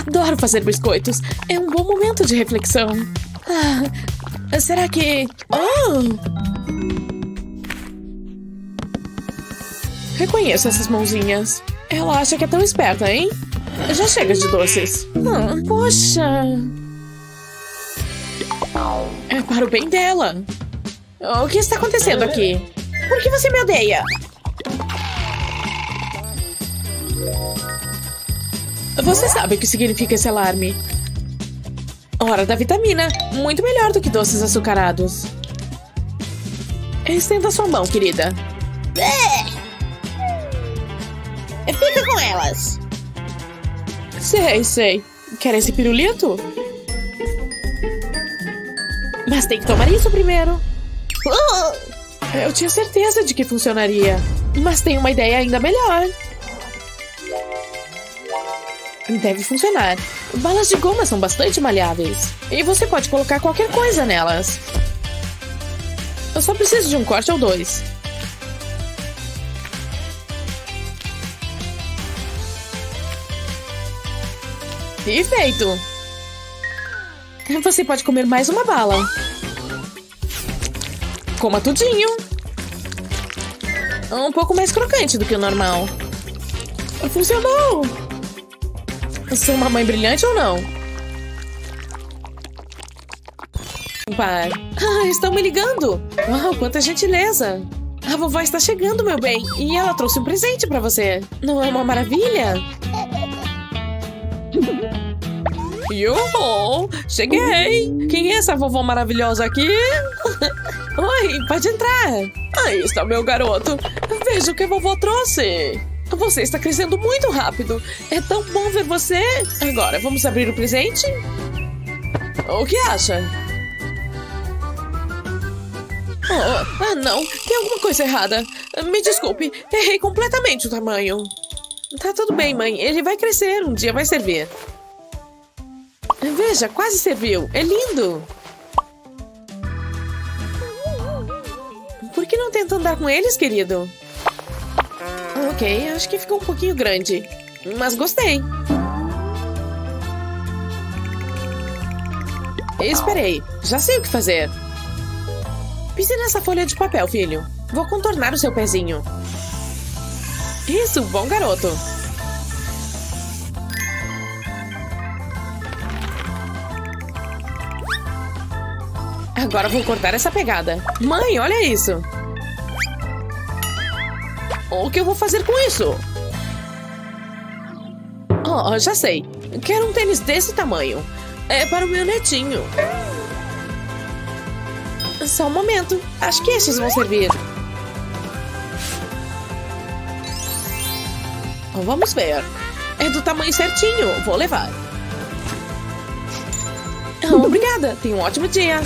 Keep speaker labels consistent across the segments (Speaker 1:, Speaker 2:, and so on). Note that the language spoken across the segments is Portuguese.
Speaker 1: Adoro fazer biscoitos. É um bom momento de reflexão. Será que... Reconheço essas mãozinhas. Ela acha que é tão esperta, hein? Já chega de doces. Poxa. É para o bem dela. O que está acontecendo aqui? Por que você me odeia? Você sabe o que significa esse alarme. Hora da vitamina. Muito melhor do que doces açucarados. Estenda sua mão, querida.
Speaker 2: Fica com elas.
Speaker 1: Sei. Quer esse pirulito? Mas tem que tomar isso primeiro. Eu tinha certeza de que funcionaria. Mas tem uma ideia ainda melhor. Deve funcionar. Balas de goma são bastante maleáveis. E você pode colocar qualquer coisa nelas. Eu só preciso de um corte ou dois. E feito! Você pode comer mais uma bala. Coma tudinho. Um pouco mais crocante do que o normal. Funcionou! Sou uma mãe brilhante ou não? Pai. Estão me ligando. Uau, quanta gentileza. A vovó está chegando, meu bem. E ela trouxe um presente pra você. Não é uma maravilha? Yo! Cheguei! Quem é essa vovó maravilhosa aqui? Oi, pode entrar. Aí está meu garoto. Veja o que a vovó trouxe. Você está crescendo muito rápido. É tão bom ver você. Agora, vamos abrir o presente? O que acha? Não. Tem alguma coisa errada. Me desculpe. Errei completamente o tamanho. Tá tudo bem, mãe. Ele vai crescer. Um dia vai servir. Veja, quase serviu. É lindo. Por que não tenta andar com eles, querido? Ok, acho que ficou um pouquinho grande. Mas gostei. Esperei. Já sei o que fazer. Pise nessa folha de papel, filho. Vou contornar o seu pezinho. Isso, bom garoto. Agora vou cortar essa pegada. Mãe, olha isso. O que eu vou fazer com isso? Já sei. Quero um tênis desse tamanho. É para o meu netinho. Só um momento. Acho que estes vão servir. Vamos ver. É do tamanho certinho. Vou levar. Obrigada. Tenha um ótimo dia.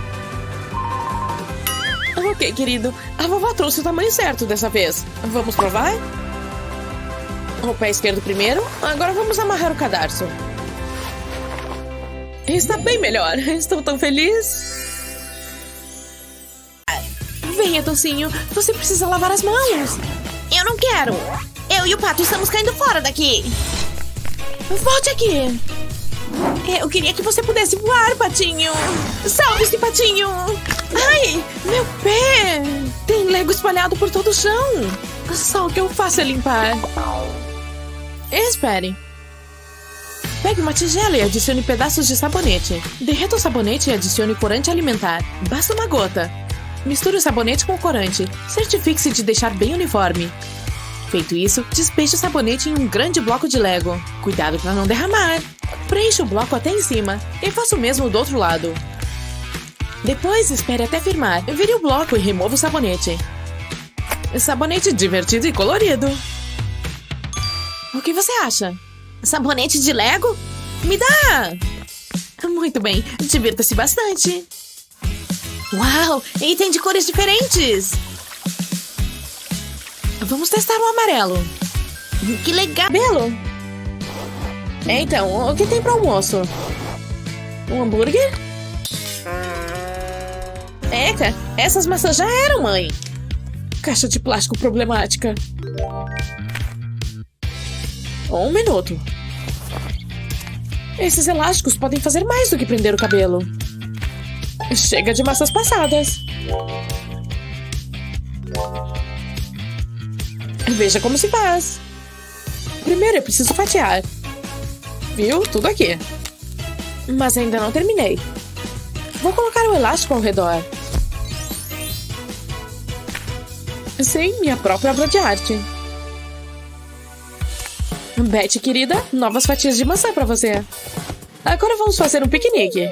Speaker 1: Ok, querido. A vovó trouxe o tamanho certo dessa vez. Vamos provar? O pé esquerdo primeiro. Agora vamos amarrar o cadarço. Está bem melhor. Estou tão feliz. Venha, Tocinho. Você precisa lavar as mãos.
Speaker 2: Eu não quero. Eu e o pato estamos caindo fora daqui.
Speaker 1: Volte aqui. Eu queria que você pudesse voar, Patinho. Salve-se, Patinho. Ai, meu pé. Tem Lego espalhado por todo o chão. Só o que eu faço é limpar. Espere. Pegue uma tigela e adicione pedaços de sabonete. Derreta o sabonete e adicione corante alimentar. Basta uma gota. Misture o sabonete com o corante. Certifique-se de deixar bem uniforme. Feito isso, despeje o sabonete em um grande bloco de Lego. Cuidado para não derramar. Preencha o bloco até em cima e faça o mesmo do outro lado. Depois, espere até firmar. Vire o bloco e remova o sabonete. Sabonete divertido e colorido. O que você acha?
Speaker 2: Sabonete de Lego?
Speaker 1: Me dá! Muito bem, divirta-se bastante.
Speaker 2: Uau, item de cores diferentes.
Speaker 1: Vamos testar o amarelo.
Speaker 2: Que legal!
Speaker 1: Belo! Então, o que tem para almoço? Um hambúrguer? Eca, essas maçãs já eram, mãe. Caixa de plástico problemática. Um minuto. Esses elásticos podem fazer mais do que prender o cabelo. Chega de massas passadas. Veja como se faz. Primeiro eu preciso fatiar. Viu? Tudo aqui. Mas ainda não terminei. Vou colocar o elástico ao redor. Sim, minha própria obra de arte. Betty, querida, novas fatias de maçã pra você. Agora vamos fazer um piquenique.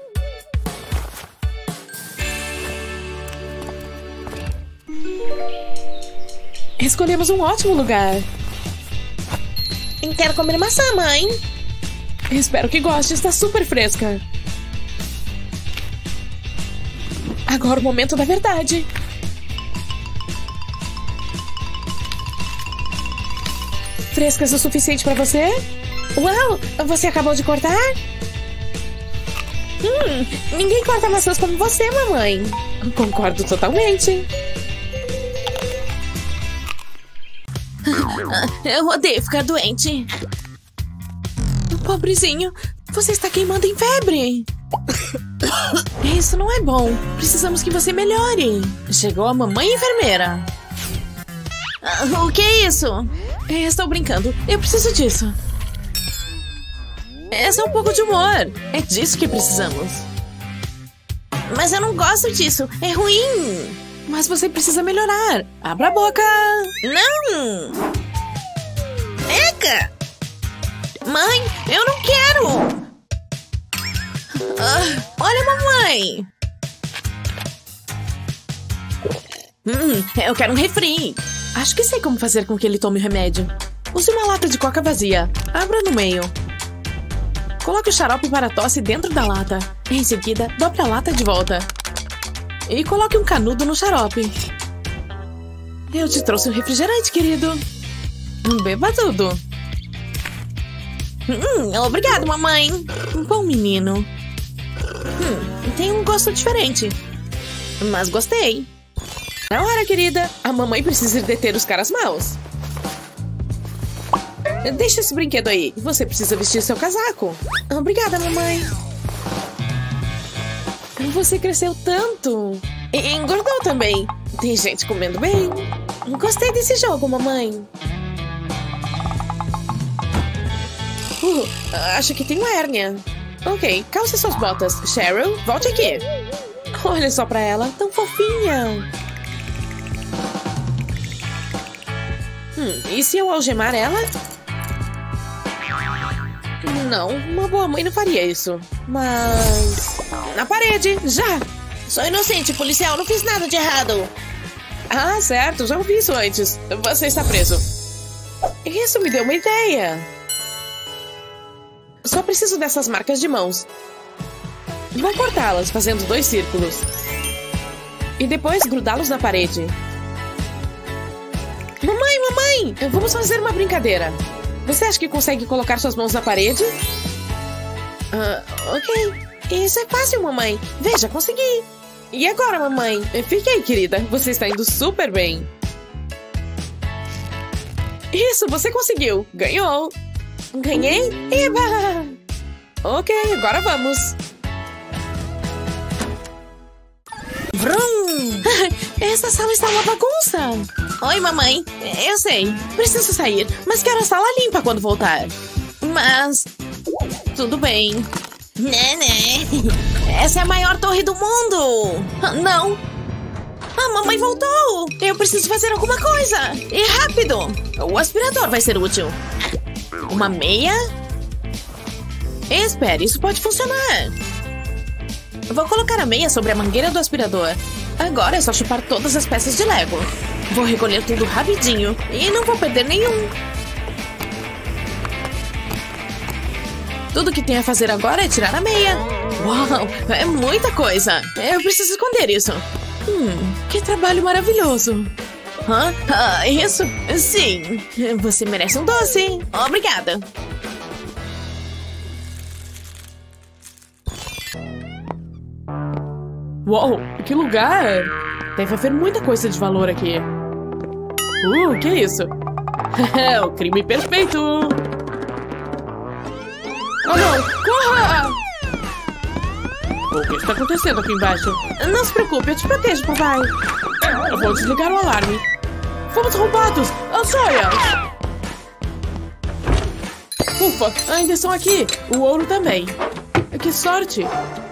Speaker 1: Escolhemos um ótimo lugar.
Speaker 2: Quero comer maçã, mãe.
Speaker 1: Espero que goste, está super fresca. Agora o momento da verdade. Frescas o suficiente pra você? Uau, você acabou de cortar?
Speaker 2: Ninguém corta maçãs como você, mamãe.
Speaker 1: Concordo totalmente.
Speaker 2: Eu odeio ficar doente.
Speaker 1: Pobrezinho, você está queimando em febre. Isso não é bom. Precisamos que você melhore. Chegou a mamãe enfermeira.
Speaker 2: O que é isso?
Speaker 1: Estou brincando. Eu preciso disso. É um pouco de humor. É disso que precisamos.
Speaker 2: Mas eu não gosto disso. É ruim.
Speaker 1: Mas você precisa melhorar. Abra a boca.
Speaker 2: Não. Eca. Mãe, eu não quero. Olha, mamãe.
Speaker 1: Eu quero um refri. Acho que sei como fazer com que ele tome o remédio. Use uma lata de coca vazia. Abra no meio. Coloque o xarope para tosse dentro da lata. Em seguida, dobre a lata de volta. E coloque um canudo no xarope. Eu te trouxe um refrigerante, querido. Beba tudo.
Speaker 2: Obrigado, mamãe.
Speaker 1: Bom menino.
Speaker 2: Tem um gosto diferente. Mas gostei.
Speaker 1: Na hora, querida. A mamãe precisa deter os caras maus. Deixa esse brinquedo aí. Você precisa vestir seu casaco.
Speaker 2: Obrigada, mamãe.
Speaker 1: Você cresceu tanto.
Speaker 2: E engordou também.
Speaker 1: Tem gente comendo bem.
Speaker 2: Gostei desse jogo, mamãe.
Speaker 1: Acho que tenho hérnia. Ok, calce suas botas. Cheryl, volte aqui. Olha só pra ela, tão fofinha. E se eu algemar ela? Não, uma boa mãe não faria isso. Mas... na parede, já!
Speaker 2: Sou inocente, policial, não fiz nada de errado.
Speaker 1: Ah, certo, já ouvi isso antes. Você está preso. Isso me deu uma ideia. Só preciso dessas marcas de mãos. Vou cortá-las, fazendo 2 círculos. E depois grudá-los na parede. Mamãe! Vamos fazer uma brincadeira. Você acha que consegue colocar suas mãos na parede?
Speaker 2: Ok. Isso é fácil, mamãe. Veja, consegui.
Speaker 1: E agora, mamãe? Fiquei, querida. Você está indo super bem. Isso, você conseguiu. Ganhou.
Speaker 2: Ganhei?
Speaker 1: Eba! Ok, agora vamos.
Speaker 2: Vrum!
Speaker 1: Essa sala está uma bagunça.
Speaker 2: Oi, mamãe. Eu sei.
Speaker 1: Preciso sair, mas quero a sala limpa quando voltar.
Speaker 2: Mas... tudo bem. Né. Essa é a maior torre do mundo.
Speaker 1: Não.
Speaker 2: A mamãe voltou. Eu preciso fazer alguma coisa. E rápido. O aspirador vai ser útil. Uma meia?
Speaker 1: Espere, isso pode funcionar.
Speaker 2: Vou colocar a meia sobre a mangueira do aspirador.
Speaker 1: Agora é só chupar todas as peças de Lego.
Speaker 2: Vou recolher tudo rapidinho e não vou perder nenhum.
Speaker 1: Tudo que tem a fazer agora é tirar a meia.
Speaker 2: Uau, é muita coisa.
Speaker 1: Eu preciso esconder isso. Que trabalho maravilhoso.
Speaker 2: Isso? Sim.
Speaker 1: Você merece um doce.
Speaker 2: Obrigada.
Speaker 1: Uau, que lugar! Deve haver muita coisa de valor aqui. Que é isso? É o crime perfeito! Oh, não! Corra! O que está acontecendo aqui embaixo?
Speaker 2: Não se preocupe, eu te protejo, papai.
Speaker 1: Eu vou desligar o alarme. Fomos roubados! As joias! Ufa, ainda estão aqui. O ouro também. Que sorte!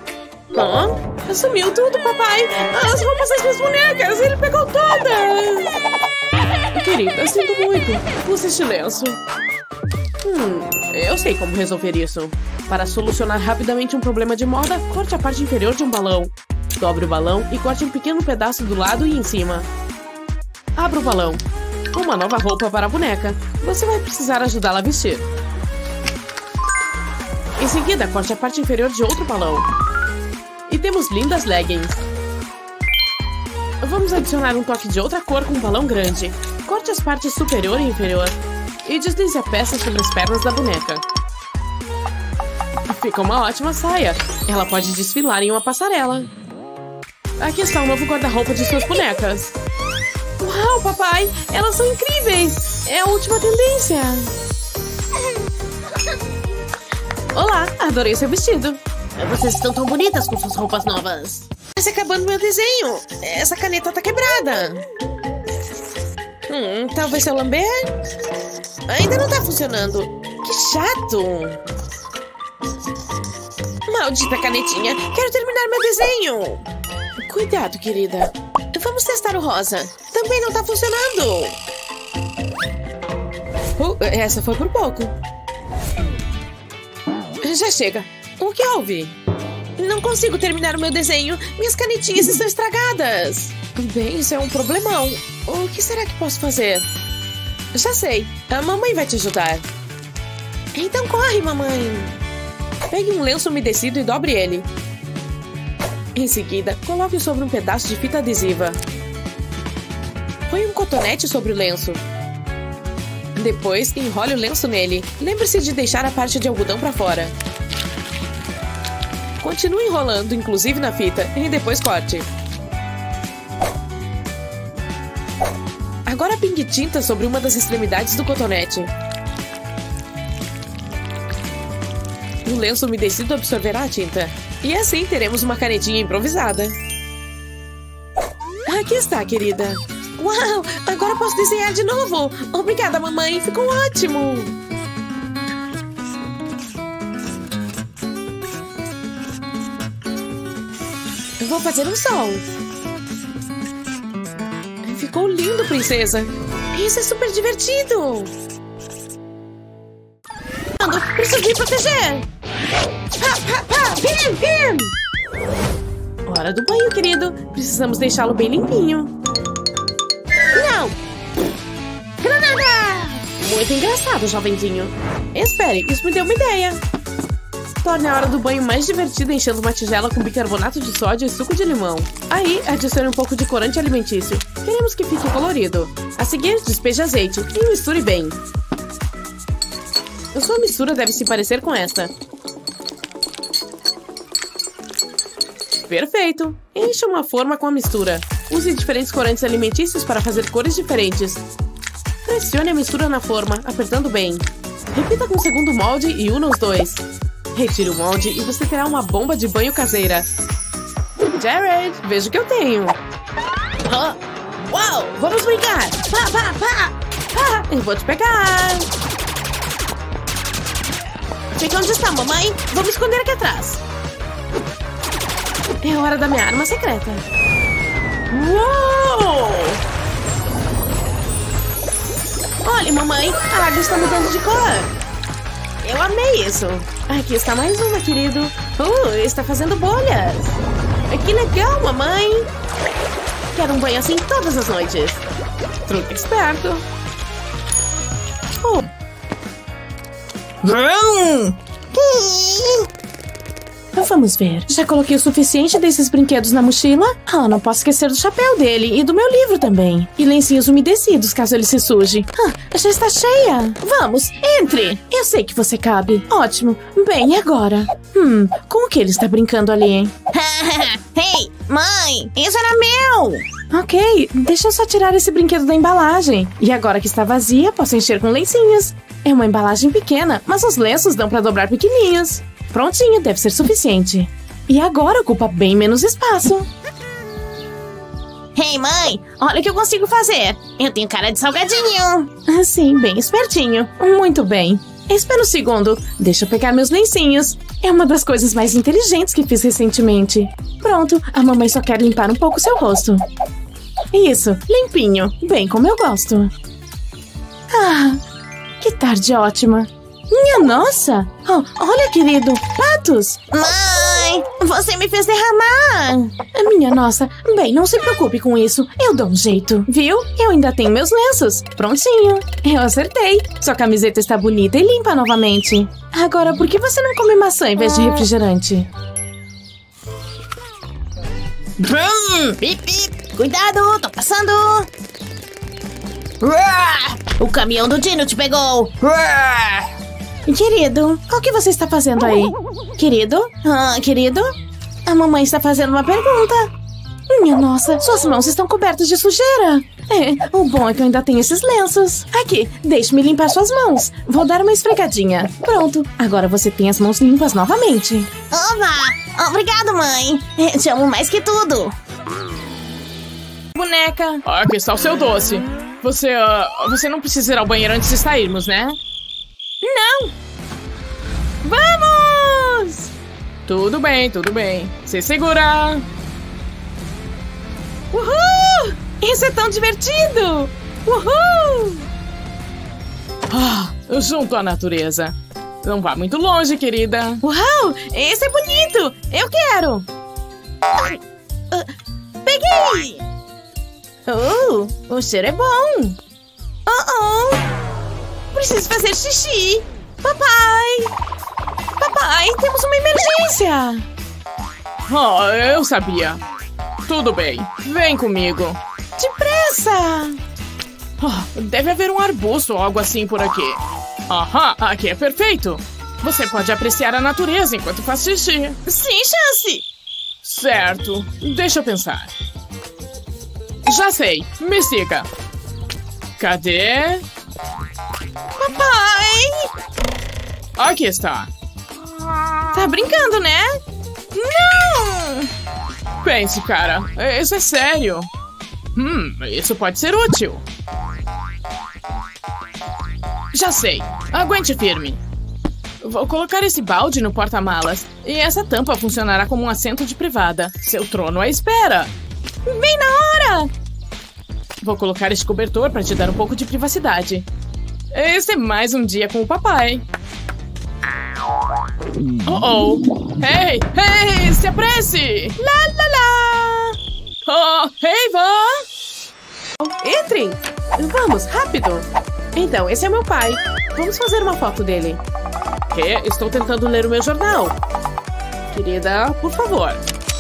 Speaker 2: Sumiu tudo, papai! As roupas das minhas bonecas! Ele pegou todas!
Speaker 1: Querida, sinto muito. Use este lenço. Eu sei como resolver isso. Para solucionar rapidamente um problema de moda, corte a parte inferior de um balão. Dobre o balão e corte um pequeno pedaço do lado e em cima. Abra o balão. Uma nova roupa para a boneca. Você vai precisar ajudá-la a vestir. Em seguida, corte a parte inferior de outro balão. E temos lindas leggings. Vamos adicionar um toque de outra cor com um balão grande. Corte as partes superior e inferior. E deslize a peça sobre as pernas da boneca. Fica uma ótima saia. Ela pode desfilar em uma passarela. Aqui está o novo guarda-roupa de suas bonecas.
Speaker 2: Uau, papai! Elas são incríveis! É a última tendência.
Speaker 1: Olá, adorei seu vestido.
Speaker 2: Vocês estão tão bonitas com suas roupas novas. Está acabando meu desenho. Essa caneta tá quebrada. Talvez se eu lamber... Ainda não tá funcionando. Que chato. Maldita canetinha. Quero terminar meu desenho.
Speaker 1: Cuidado, querida.
Speaker 2: Vamos testar o rosa. Também não tá funcionando.
Speaker 1: Essa foi por pouco. Já chega. O que houve?
Speaker 2: Não consigo terminar o meu desenho. Minhas canetinhas estão estragadas.
Speaker 1: Bem, isso é um problemão. O que será que posso fazer? Já sei. A mamãe vai te ajudar.
Speaker 2: Então corre, mamãe.
Speaker 1: Pegue um lenço umedecido e dobre ele. Em seguida, coloque sobre um pedaço de fita adesiva. Põe um cotonete sobre o lenço. Depois, enrole o lenço nele. Lembre-se de deixar a parte de algodão para fora. Continue enrolando, inclusive na fita, e depois corte. Agora pingue tinta sobre uma das extremidades do cotonete. O lenço umedecido absorverá a tinta. E assim teremos uma canetinha improvisada. Aqui está, querida.
Speaker 2: Uau! Agora posso desenhar de novo! Obrigada, mamãe! Ficou ótimo!
Speaker 1: Eu vou fazer um sol. Ficou lindo, princesa!
Speaker 2: Isso é super divertido! Preciso me proteger! Pim!
Speaker 1: Hora do banho, querido! Precisamos deixá-lo bem limpinho.
Speaker 2: Não! Granada!
Speaker 1: Muito engraçado, jovenzinho. Espere, isso me deu uma ideia. Torne a hora do banho mais divertida enchendo uma tigela com bicarbonato de sódio e suco de limão. Aí, adicione um pouco de corante alimentício. Queremos que fique colorido. A seguir, despeje azeite e misture bem. A sua mistura deve se parecer com esta. Perfeito! Encha uma forma com a mistura. Use diferentes corantes alimentícios para fazer cores diferentes. Pressione a mistura na forma, apertando bem. Repita com o segundo molde e una os dois. Retire o molde e você terá uma bomba de banho caseira. Jared, veja o que eu tenho.
Speaker 2: Uau! Vamos brincar!
Speaker 1: Eu vou te pegar!
Speaker 2: Fica onde está, mamãe? Vou me esconder aqui atrás.
Speaker 1: É hora da minha arma secreta.
Speaker 2: Uou! Olha, mamãe, a água está mudando de cor. Eu amei isso.
Speaker 1: Aqui está mais uma, querido.
Speaker 2: Está fazendo bolhas. Que legal, mamãe. Quero um banho assim todas as noites.
Speaker 1: Truque esperto. Vamos ver. Já coloquei o suficiente desses brinquedos na mochila? Não posso esquecer do chapéu dele e do meu livro também. E lencinhos umedecidos, caso ele se suje. Já está cheia. Vamos, entre. Eu sei que você cabe. Ótimo. Bem, e agora? Com o que ele está brincando ali, hein?
Speaker 2: Ei, mãe, isso era meu.
Speaker 1: Ok, deixa eu só tirar esse brinquedo da embalagem. E agora que está vazia, posso encher com lencinhos. É uma embalagem pequena, mas os lenços dão pra dobrar pequenininhos. Prontinho, deve ser suficiente. E agora ocupa bem menos espaço.
Speaker 2: Ei, mãe, olha o que eu consigo fazer. Eu tenho cara de salgadinho.
Speaker 1: Sim, bem espertinho. Muito bem. Espera um segundo. Deixa eu pegar meus lencinhos. É uma das coisas mais inteligentes que fiz recentemente. Pronto, a mamãe só quer limpar um pouco seu rosto. Isso, limpinho. Bem como eu gosto. Ah, que tarde ótima. Minha nossa! Oh, olha, querido, patos!
Speaker 2: Mãe, você me fez derramar.
Speaker 1: Minha nossa, bem, não se preocupe com isso. Eu dou um jeito, viu? Eu ainda tenho meus lenços. Prontinho. Eu acertei. Sua camiseta está bonita e limpa novamente. Agora, por que você não come maçã em vez de refrigerante?
Speaker 2: Bip, bip. Cuidado, tô passando. O caminhão do Dino te pegou.
Speaker 1: Querido, o que você está fazendo aí? Querido? Querido? A mamãe está fazendo uma pergunta. Minha nossa, suas mãos estão cobertas de sujeira. O bom é que eu ainda tenho esses lenços. Aqui, deixe-me limpar suas mãos. Vou dar uma esfregadinha. Pronto, agora você tem as mãos limpas novamente.
Speaker 2: Oba! Obrigado, mãe. Te amo mais que tudo.
Speaker 1: Boneca.
Speaker 3: Aqui está o seu doce. Você não precisa ir ao banheiro antes de sairmos, né?
Speaker 1: Não! Vamos!
Speaker 3: Tudo bem, tudo bem. Se segura!
Speaker 1: Uhul! Isso é tão divertido! Uhul!
Speaker 3: Junto à natureza. Não vá muito longe, querida.
Speaker 1: Uau! Esse é bonito! Eu quero!
Speaker 2: Peguei!
Speaker 1: O cheiro é bom!
Speaker 2: Preciso fazer xixi.
Speaker 1: Papai, temos uma emergência!
Speaker 3: Eu sabia. Tudo bem, vem comigo.
Speaker 1: Depressa!
Speaker 3: Deve haver um arbusto ou algo assim por aqui. Aham, aqui é perfeito. Você pode apreciar a natureza enquanto faz xixi.
Speaker 2: Sem chance!
Speaker 3: Certo, deixa eu pensar. Já sei, me siga. Cadê?
Speaker 2: Papai!
Speaker 3: Aqui está.
Speaker 1: Tá brincando, né?
Speaker 2: Não!
Speaker 3: Pense, cara, isso é sério. Isso pode ser útil. Já sei, aguente firme. Vou colocar esse balde no porta-malas e essa tampa funcionará como um assento de privada. Seu trono à espera.
Speaker 1: Bem na hora!
Speaker 3: Vou colocar este cobertor para te dar um pouco de privacidade. Esse é mais um dia com o papai. Hey, se apresse!
Speaker 1: Eva! Entrem! Vamos, rápido! Então, esse é meu pai. Vamos fazer uma foto dele. Estou tentando ler o meu jornal. Querida, por favor.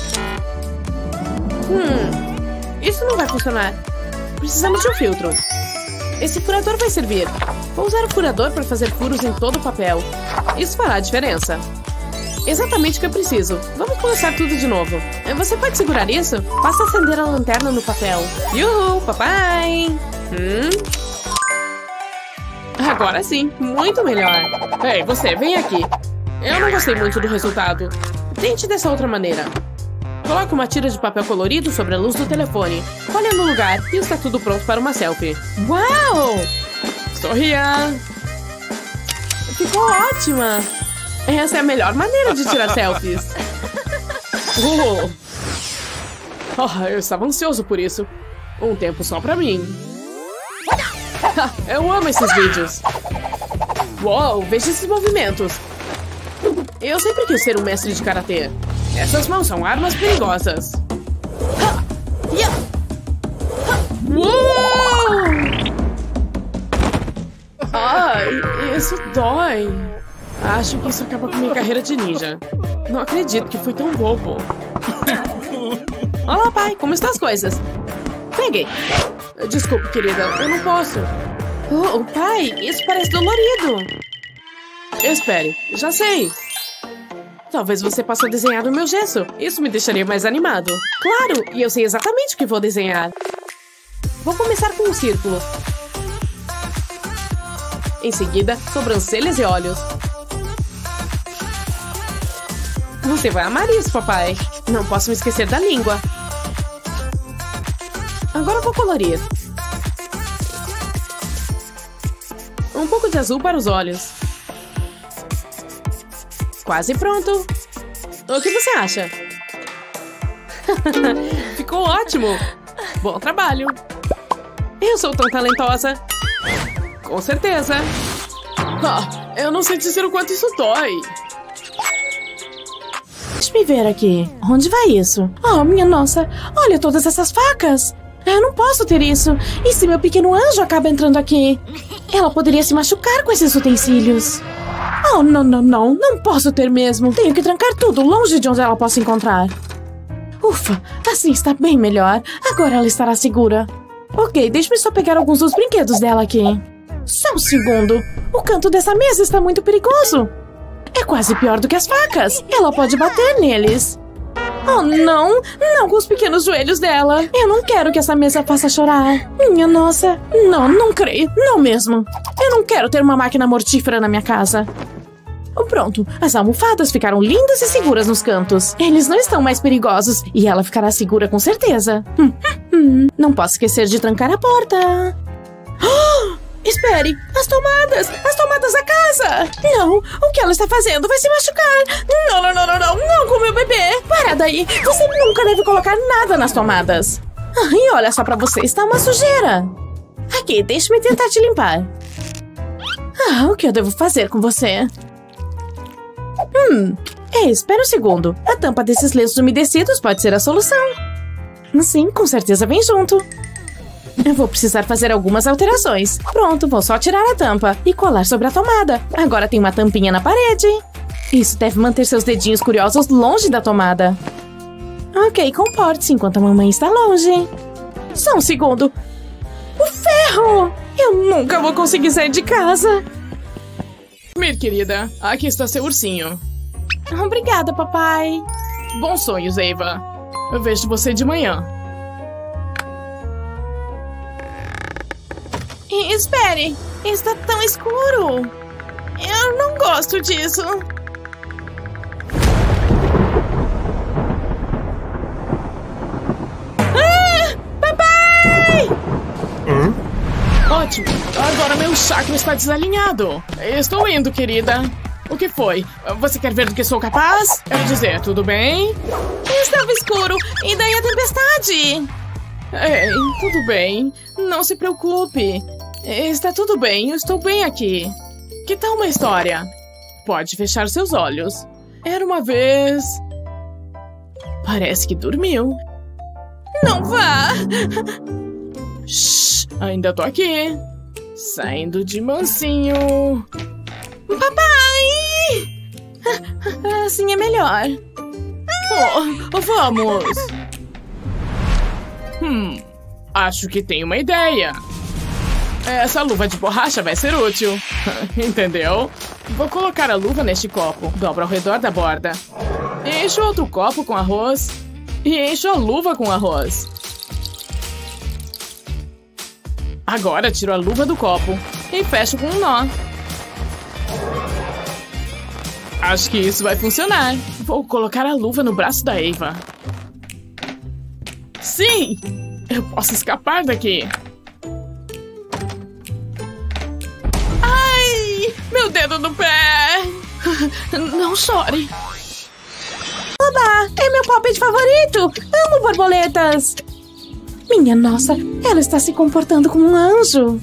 Speaker 1: Isso não vai funcionar. Precisamos de um filtro. Esse furador vai servir. Vou usar o furador para fazer furos em todo o papel. Isso fará a diferença. Exatamente o que eu preciso. Vamos começar tudo de novo. Você pode segurar isso? Basta acender a lanterna no papel. Yuhu, papai! Agora sim, muito melhor.
Speaker 3: Ei, você, vem aqui.
Speaker 1: Eu não gostei muito do resultado. Tente dessa outra maneira. Coloque uma tira de papel colorido sobre a luz do telefone. Olhe no lugar e está tudo pronto para uma selfie. Uau!
Speaker 3: Sorria!
Speaker 1: Ficou ótima! Essa é a melhor maneira de tirar selfies.
Speaker 3: Eu estava ansioso por isso. Um tempo só pra mim. Eu amo esses vídeos.
Speaker 1: Uau, veja esses movimentos. Eu sempre quis ser um mestre de karatê. Essas mãos são armas perigosas.
Speaker 3: Uou! Ai, isso dói. Acho que isso acaba com minha carreira de ninja. Não acredito que fui tão bobo.
Speaker 1: Olá, pai. Como estão as coisas? Peguei.
Speaker 3: Desculpe, querida. Eu não posso.
Speaker 1: Pai, isso parece dolorido.
Speaker 3: Espere. Já sei.
Speaker 1: Talvez você possa desenhar no meu gesso. Isso me deixaria mais animado. Claro, e eu sei exatamente o que vou desenhar. Vou começar com um círculo. Em seguida, sobrancelhas e olhos. Você vai amar isso, papai. Não posso me esquecer da língua. Agora eu vou colorir. Um pouco de azul para os olhos. Quase pronto. O que você acha? Ficou ótimo. Bom trabalho. Eu sou tão talentosa. Com certeza.
Speaker 3: Eu não sei dizer o quanto isso dói.
Speaker 2: Deixa-me ver aqui. Onde vai isso? Oh, minha nossa. Olha todas essas facas. Eu não posso ter isso. E se meu pequeno anjo acaba entrando aqui? Ela poderia se machucar com esses utensílios. Oh, não, não, não. Não posso ter mesmo. Tenho que trancar tudo longe de onde ela possa encontrar. Ufa, assim está bem melhor. Agora ela estará segura. Ok, deixe-me só pegar alguns dos brinquedos dela aqui. Só um segundo. O canto dessa mesa está muito perigoso. É quase pior do que as facas. Ela pode bater neles. Oh, não. Não com os pequenos joelhos dela. Eu não quero que essa mesa faça chorar. Minha nossa. Não, não creio. Não mesmo. Eu não quero ter uma máquina mortífera na minha casa. Pronto. As almofadas ficaram lindas e seguras nos cantos. Eles não estão mais perigosos. E ela ficará segura com certeza. Não posso esquecer de trancar a porta. Oh! Espere! As tomadas! As tomadas da casa! Não! O que ela está fazendo? Vai se machucar! Não, não, não, não, não! Não com o meu bebê! Para daí! Você nunca deve colocar nada nas tomadas! E olha só pra você, está uma sujeira! Aqui, deixe-me tentar te limpar. O que eu devo fazer com você? Ei, espera um segundo. A tampa desses lenços umedecidos pode ser a solução. Sim, com certeza vem junto. Eu vou precisar fazer algumas alterações. Pronto, vou só tirar a tampa e colar sobre a tomada. Agora tem uma tampinha na parede. Isso deve manter seus dedinhos curiosos longe da tomada. Ok, comporte-se enquanto a mamãe está longe. Só um segundo. O ferro! Eu nunca vou conseguir sair de casa.
Speaker 3: Mir, querida, aqui está seu ursinho.
Speaker 2: Obrigada, papai.
Speaker 3: Bons sonhos, Eva. Eu vejo você de manhã.
Speaker 2: Espere, está tão escuro. Eu não gosto disso. Papai!
Speaker 3: Ótimo, agora meu chakra está desalinhado. Estou indo, querida. O que foi? Você quer ver do que sou capaz? Quero dizer, tudo bem?
Speaker 2: Estava escuro, e daí a tempestade?
Speaker 3: Ei, tudo bem. Não se preocupe. Está tudo bem, eu estou bem aqui. Que tal uma história? Pode fechar seus olhos. Era uma vez... Parece que dormiu.
Speaker 2: Não vá!
Speaker 3: Shhh, ainda tô aqui. Saindo de mansinho.
Speaker 2: Papai! Assim é melhor.
Speaker 3: Vamos. Acho que tenho uma ideia. Essa luva de borracha vai ser útil. Entendeu? Vou colocar a luva neste copo. Dobro ao redor da borda. Encho outro copo com arroz. E encho a luva com arroz. Agora tiro a luva do copo. E fecho com um nó. Acho que isso vai funcionar. Vou colocar a luva no braço da Eva. Sim! Eu posso escapar daqui. Meu dedo no pé! Não chore!
Speaker 2: Oba! É meu palpite favorito! Amo borboletas! Minha nossa, ela está se comportando como um anjo!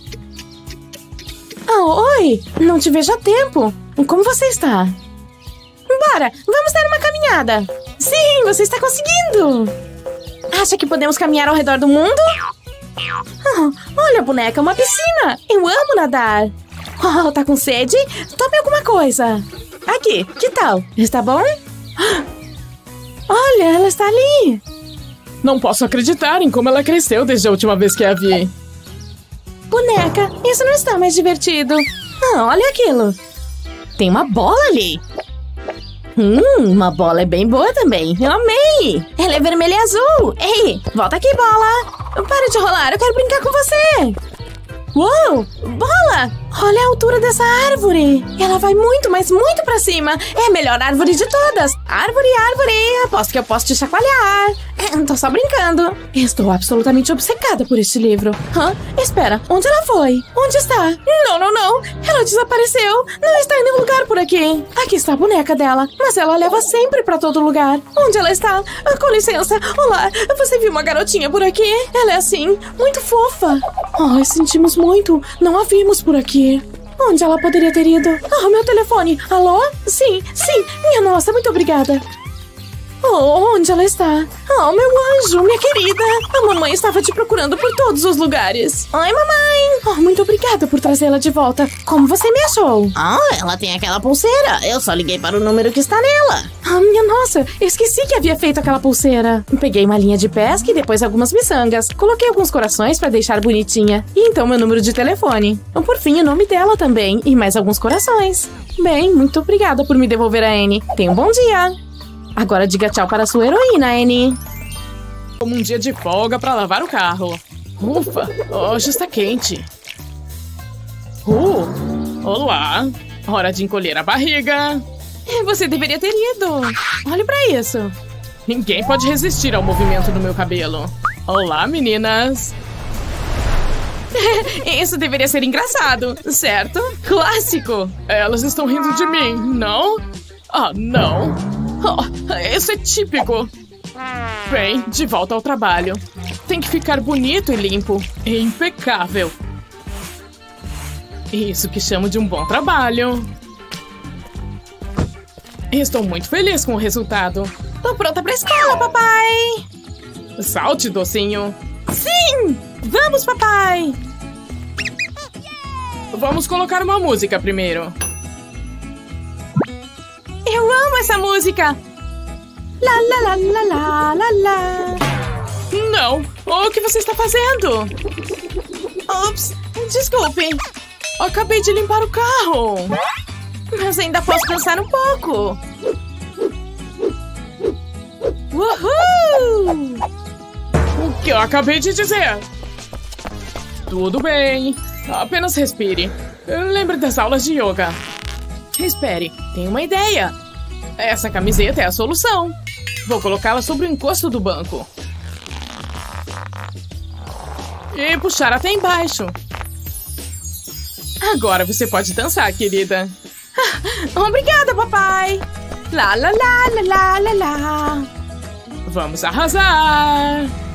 Speaker 2: Oi! Não te vejo há tempo! Como você está? Bora! Vamos dar uma caminhada! Sim, você está conseguindo! Acha que podemos caminhar ao redor do mundo? Olha, boneca, uma piscina! Eu amo nadar! Tá com sede? Tome alguma coisa. Aqui, que tal? Está bom? Olha, ela está ali.
Speaker 3: Não posso acreditar em como ela cresceu desde a última vez que a vi.
Speaker 2: Boneca, isso não está mais divertido. Olha aquilo. Tem uma bola ali. Uma bola é bem boa também. Eu amei. Ela é vermelha e azul. Ei, volta aqui, bola. Para de rolar, eu quero brincar com você. Uou, bola! Olha a altura dessa árvore. Ela vai muito, mas muito pra cima. É a melhor árvore de todas. Árvore, árvore. Aposto que eu posso te chacoalhar. Tô só brincando. Estou absolutamente obcecada por este livro. Espera, onde ela foi? Onde está? Não, não, não. Ela desapareceu. Não está em nenhum lugar por aqui. Aqui está a boneca dela, mas ela leva sempre pra todo lugar. Onde ela está? Com licença. Olá, você viu uma garotinha por aqui? Ela é assim, muito fofa. Sentimos muito. Não a vimos por aqui. Onde ela poderia ter ido? Meu telefone. Alô? Sim, sim. Minha nossa, muito obrigada. Onde ela está? Meu anjo, minha querida. A mamãe estava te procurando por todos os lugares. Oi, mamãe. Muito obrigada por trazê-la de volta. Como você me achou?
Speaker 4: Ela tem aquela pulseira. Eu só liguei para o número que está nela.
Speaker 2: Minha nossa, esqueci que havia feito aquela pulseira. Peguei uma linha de pesca e depois algumas miçangas. Coloquei alguns corações para deixar bonitinha. E então meu número de telefone. Por fim, o nome dela também. E mais alguns corações. Bem, muito obrigada por me devolver a Annie. Tenha um bom dia. Agora diga tchau para sua heroína, Annie.
Speaker 3: Como um dia de folga para lavar o carro. Ufa, hoje está quente. Olá. Hora de encolher a barriga.
Speaker 2: Você deveria ter ido. Olhe para isso.
Speaker 3: Ninguém pode resistir ao movimento do meu cabelo. Olá, meninas.
Speaker 2: Isso deveria ser engraçado, certo? Clássico.
Speaker 3: Elas estão rindo de mim, não? Não. Isso é típico. Bem, de volta ao trabalho. Tem que ficar bonito e limpo. Impecável. Isso que chamo de um bom trabalho. Estou muito feliz com o resultado.
Speaker 2: Tô pronta pra escola, papai.
Speaker 3: Salte, docinho.
Speaker 2: Sim! Vamos, papai.
Speaker 3: Vamos colocar uma música primeiro.
Speaker 2: Eu amo essa música! Lá, lá, lá, lá, lá, lá, lá.
Speaker 3: Não! O que você está fazendo?
Speaker 2: Ups! Desculpe!
Speaker 3: Acabei de limpar o carro!
Speaker 2: Mas ainda posso dançar um pouco! Uhul!
Speaker 3: O que eu acabei de dizer? Tudo bem. Apenas respire. Lembre das aulas de yoga. Espere, tenho uma ideia. Essa camiseta é a solução. Vou colocá-la sobre o encosto do banco. E puxar até embaixo. Agora você pode dançar, querida.
Speaker 2: Obrigada, papai. Lá, lá, lá, lá, lá, lá, lá.
Speaker 3: Vamos arrasar.